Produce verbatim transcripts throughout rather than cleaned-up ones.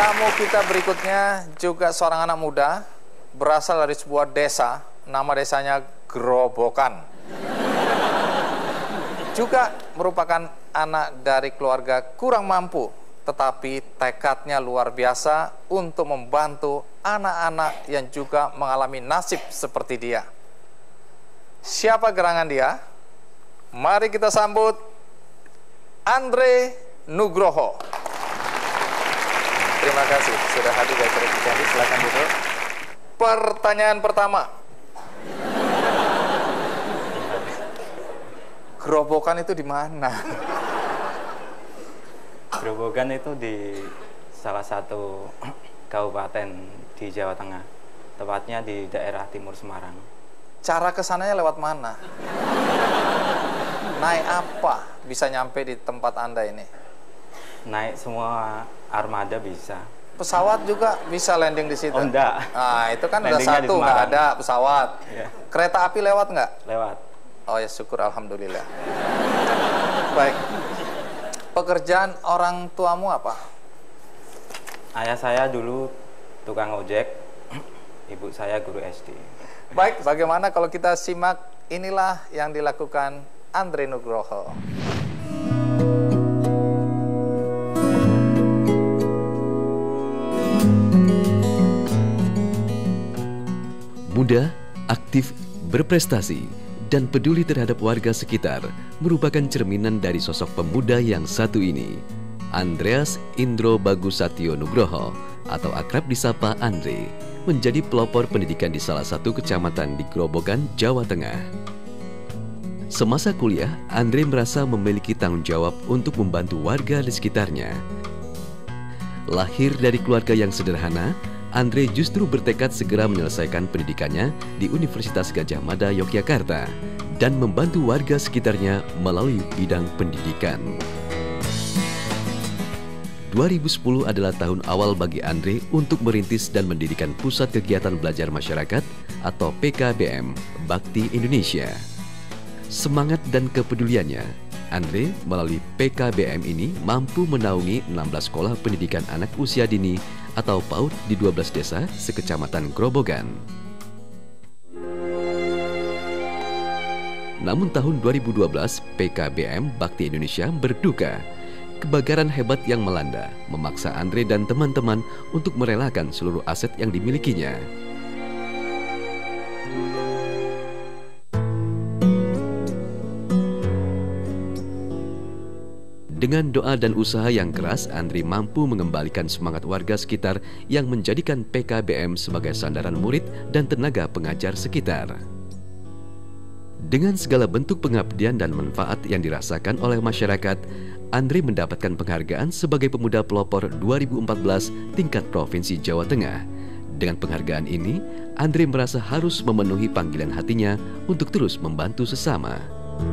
Tamu kita berikutnya juga seorang anak muda, berasal dari sebuah desa, nama desanya Grobogan. Juga merupakan anak dari keluarga kurang mampu, tetapi tekadnya luar biasa untuk membantu anak-anak yang juga mengalami nasib seperti dia. Siapa gerangan dia? Mari kita sambut Andre Nugroho. Terima kasih sudah hadir di acara kita. Silakan duduk. Pertanyaan pertama. Grobogan itu di mana? Grobogan itu di salah satu kabupaten di Jawa Tengah, tepatnya di daerah timur Semarang. Cara kesananya lewat mana? Naik apa bisa nyampe di tempat Anda ini? Naik semua armada bisa. Pesawat juga bisa landing di situ? Oh, enggak. Nah, itu kan udah Landingnya satu, nggak ada pesawat. Ya. Kereta api lewat nggak? Lewat. Oh ya, syukur, alhamdulillah. Baik. Pekerjaan orang tuamu apa? Ayah saya dulu tukang ojek, ibu saya guru S D. Baik, bagaimana kalau kita simak inilah yang dilakukan Andre Nugroho. Muda, aktif, berprestasi, dan peduli terhadap warga sekitar merupakan cerminan dari sosok pemuda yang satu ini. Andreas Indro Bagusatyo Nugroho atau akrab disapa Andre menjadi pelopor pendidikan di salah satu kecamatan di Grobogan, Jawa Tengah. Semasa kuliah, Andre merasa memiliki tanggung jawab untuk membantu warga di sekitarnya. Lahir dari keluarga yang sederhana, Andre justru bertekad segera menyelesaikan pendidikannya di Universitas Gadjah Mada, Yogyakarta, dan membantu warga sekitarnya melalui bidang pendidikan. dua ribu sepuluh adalah tahun awal bagi Andre untuk merintis dan mendirikan Pusat Kegiatan Belajar Masyarakat atau P K B M Bakti Indonesia. Semangat dan kepeduliannya, Andre melalui P K B M ini mampu menaungi enam belas sekolah pendidikan anak usia dini atau PAUD di dua belas desa sekecamatan Grobogan. Namun tahun dua ribu dua belas, P K B M Bakti Indonesia berduka. Kebakaran hebat yang melanda memaksa Andre dan teman-teman untuk merelakan seluruh aset yang dimilikinya. Dengan doa dan usaha yang keras, Andre mampu mengembalikan semangat warga sekitar yang menjadikan P K B M sebagai sandaran murid dan tenaga pengajar sekitar. Dengan segala bentuk pengabdian dan manfaat yang dirasakan oleh masyarakat, Andre mendapatkan penghargaan sebagai pemuda pelopor dua ribu empat belas tingkat Provinsi Jawa Tengah. Dengan penghargaan ini, Andre merasa harus memenuhi panggilan hatinya untuk terus membantu sesama.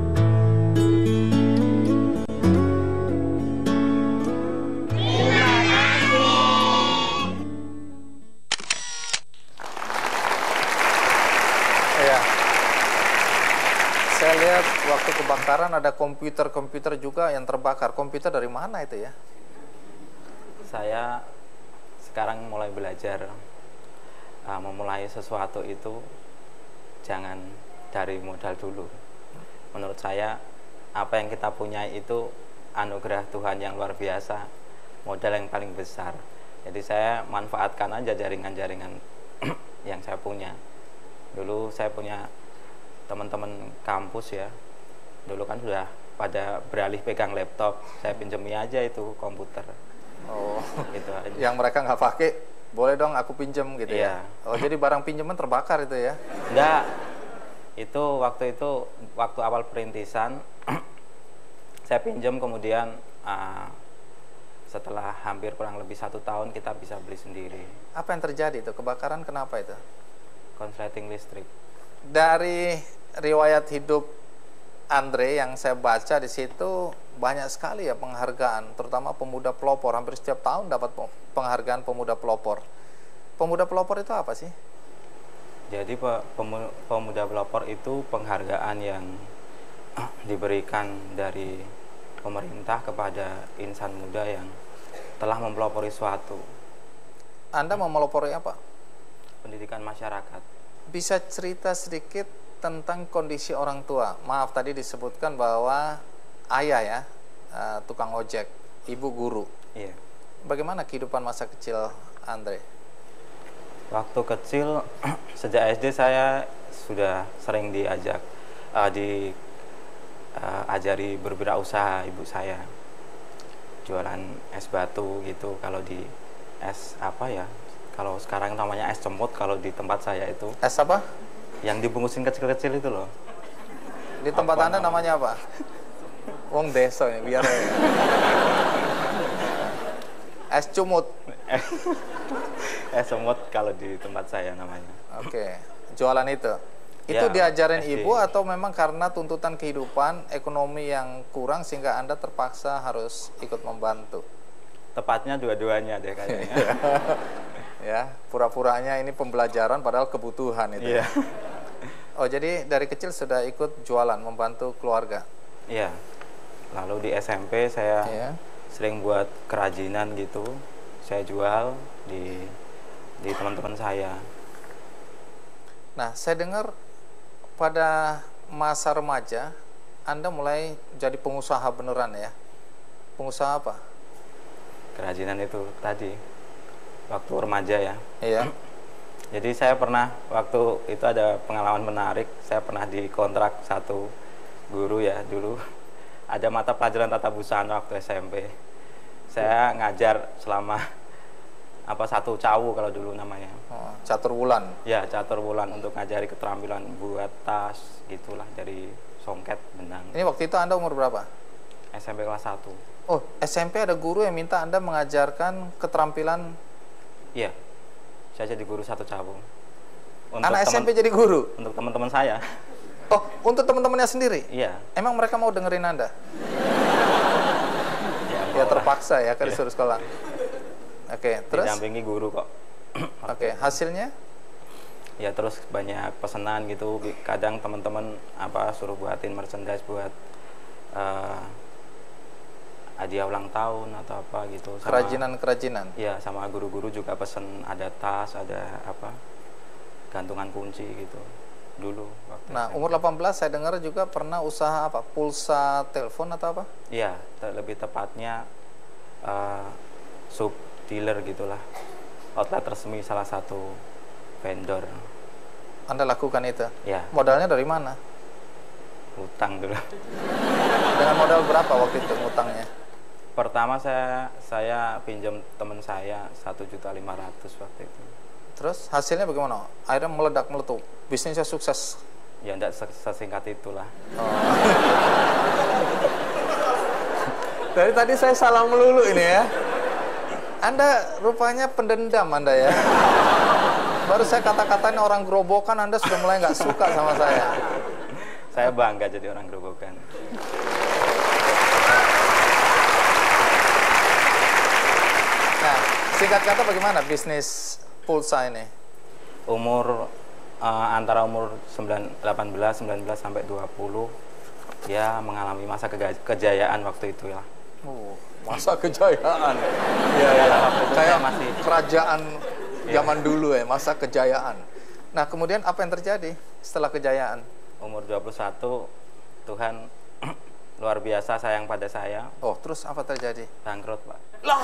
Saya lihat waktu kebakaran ada komputer-komputer juga yang terbakar. Komputer dari mana itu ya? Saya sekarang mulai belajar uh, memulai sesuatu itu jangan dari modal dulu. Menurut saya apa yang kita punya itu anugerah Tuhan yang luar biasa, modal yang paling besar. Jadi saya manfaatkan aja jaringan-jaringan yang saya punya. Dulu saya punya teman-teman kampus ya, dulu kan sudah pada beralih pegang laptop, saya pinjemi aja itu komputer. Oh, gitu aja. Yang mereka nggak pakai, boleh dong aku pinjem gitu Iya. ya? Oh, jadi barang pinjaman terbakar itu ya? Enggak, itu waktu itu waktu awal perintisan saya pinjam, kemudian uh, setelah hampir kurang lebih satu tahun kita bisa beli sendiri. Apa yang terjadi itu? Kebakaran kenapa itu? Konsleting listrik. Dari riwayat hidup Andre yang saya baca di situ banyak sekali ya penghargaan, terutama pemuda pelopor. Hampir setiap tahun dapat penghargaan pemuda pelopor. Pemuda pelopor itu apa sih? Jadi pemuda pelopor itu penghargaan yang diberikan dari pemerintah kepada insan muda yang telah mempelopori suatu. Anda memelopori apa? Pendidikan masyarakat. Bisa cerita sedikit tentang kondisi orang tua? Maaf, tadi disebutkan bahwa ayah ya, uh, tukang ojek, ibu guru. Iya. Bagaimana kehidupan masa kecil Andre? Waktu kecil, sejak S D saya sudah sering diajak, uh, diajari uh, berwirausaha ibu saya. Jualan es batu gitu, kalau di es apa ya, kalau sekarang namanya es cemut, kalau di tempat saya itu. Es apa? Yang dibungkusin kecil-kecil itu loh. Di tempat Apa Anda namanya apa? Wong desa ini, biar es cumut. Es semut kalau di tempat saya namanya. Oke, jualan itu. Itu Ya, diajarin S D. ibu atau memang karena tuntutan kehidupan ekonomi yang kurang sehingga Anda terpaksa harus ikut membantu? Tepatnya dua-duanya deh kayaknya. Ya, pura-puranya ini pembelajaran padahal kebutuhan itu. Iya. Oh, jadi dari kecil sudah ikut jualan, membantu keluarga. Iya. Lalu di S M P saya Iya. sering buat kerajinan gitu. Saya jual di di teman-teman saya. Nah, saya dengar pada masa remaja Anda mulai jadi pengusaha beneran ya. Pengusaha apa? Kerajinan itu tadi waktu remaja ya. Iya. Jadi saya pernah waktu itu ada pengalaman menarik. Saya pernah dikontrak satu guru ya dulu. Ada mata pelajaran tata busana waktu S M P. Saya ngajar selama apa satu cawu kalau dulu namanya. Oh, catur wulan. Ya, catur bulan untuk ngajari keterampilan buat tas gitulah, dari songket, benang. Ini waktu itu Anda umur berapa? S M P kelas satu. Oh, S M P ada guru yang minta Anda mengajarkan keterampilan. Iya. Saya jadi guru satu cawu. Untuk Anak S M P teman- jadi guru? untuk teman-teman saya. Oh, untuk teman-temannya sendiri? Iya. Emang mereka mau dengerin Anda? Ya, Ya mau lah. terpaksa ya, kan disuruh sekolah. Oke, terus? Didampingi guru kok. Oke, hasilnya? Ya terus banyak pesanan gitu. Kadang teman-teman apa suruh buatin merchandise buat eh, hadiah ulang tahun atau apa gitu. Sama- Kerajinan-kerajinan? Iya, sama guru-guru juga pesen ada tas, ada apa gantungan kunci gitu dulu waktu Nah, S M P. umur delapan belas saya dengar juga pernah usaha apa? Pulsa telepon atau apa? Iya, te- lebih tepatnya eh, sub dealer gitulah, outlet resmi salah satu vendor. Anda lakukan itu? Ya, Modalnya dari mana? utang dulu. Dengan modal berapa waktu itu ngutangnya? Pertama saya saya pinjam teman saya satu juta lima ratus waktu itu. Terus hasilnya bagaimana? Akhirnya meledak meletup, bisnisnya sukses. Ya enggak sesingkat itulah. Dari tadi saya salah melulu ini ya. Anda rupanya pendendam Anda ya. Baru saya kata-katain orang gerobokan, Anda sudah mulai nggak suka sama saya. Saya bangga jadi orang gerobokan. Nah, singkat kata bagaimana bisnis pulsa ini? Umur eh, antara umur sembilan, delapan belas, sembilan belas sampai dua puluh ya mengalami masa kega- kejayaan waktu itu ya. Oh, masa kejayaan. Ya, ya. Waktu itu Kayak saya masih- kerajaan zaman dulu ya, masa kejayaan. Nah, kemudian apa yang terjadi setelah kejayaan? Umur dua puluh satu Tuhan luar biasa sayang pada saya. Oh, terus apa terjadi? Bangkrut, Pak.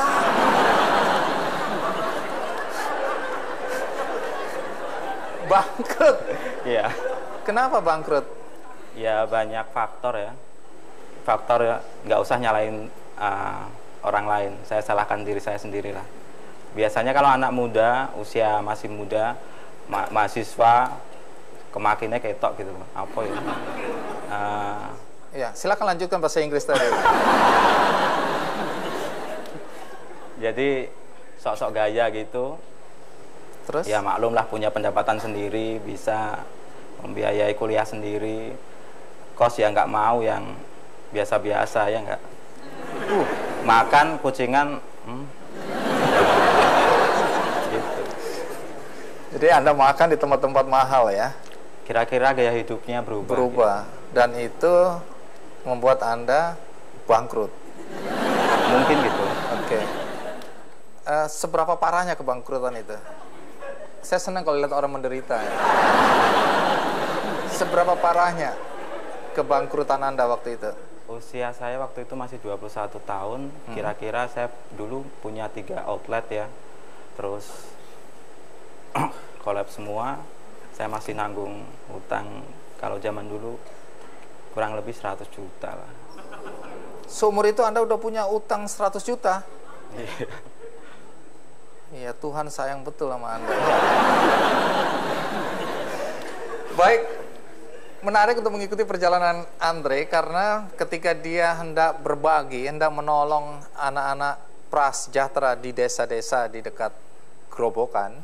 Bangkrut. Iya. Kenapa bangkrut? Ya banyak faktor ya. Faktor ya, nggak usah nyalain uh, orang lain. Saya salahkan diri saya sendirilah. Biasanya kalau anak muda, usia masih muda, ma- mahasiswa, kemakinnya ketok gitu. Apa ya? Uh, Ya, silakan lanjutkan bahasa Inggris tadi. jadi sok-sok gaya gitu. Terus? Ya maklumlah punya pendapatan sendiri, bisa membiayai kuliah sendiri. Kos ya nggak mau yang biasa-biasa ya nggak. Uh, makan kucingan, hmm. gitu. Jadi Anda makan di tempat-tempat mahal ya? Kira-kira gaya hidupnya berubah. Berubah. Dan itu membuat Anda bangkrut. Mungkin gitu. Oke. Uh, seberapa parahnya kebangkrutan itu? Saya senang kalau lihat orang menderita. Ya. Seberapa parahnya kebangkrutan Anda waktu itu? Usia saya waktu itu masih dua puluh satu tahun. Kira-kira hmm. saya dulu punya tiga outlet ya. Terus collab semua. Saya masih nanggung utang kalau zaman dulu kurang lebih seratus juta lah. Seumur itu Anda udah punya utang seratus juta? Iya. Iya, Tuhan sayang betul sama Anda. Baik, menarik untuk mengikuti perjalanan Andre karena ketika dia hendak berbagi, hendak menolong anak-anak prasejahtera di desa-desa di dekat Grobogan,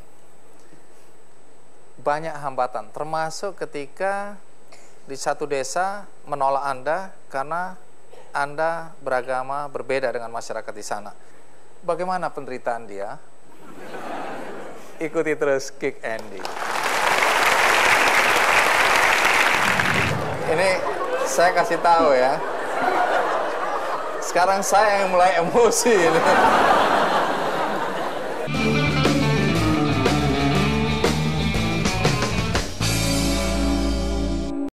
banyak hambatan, termasuk ketika di satu desa menolak Anda karena Anda beragama berbeda dengan masyarakat di sana. Bagaimana penderitaan dia? Ikuti terus Kick Andy. Ini saya kasih tahu ya. Sekarang saya yang mulai emosi ini.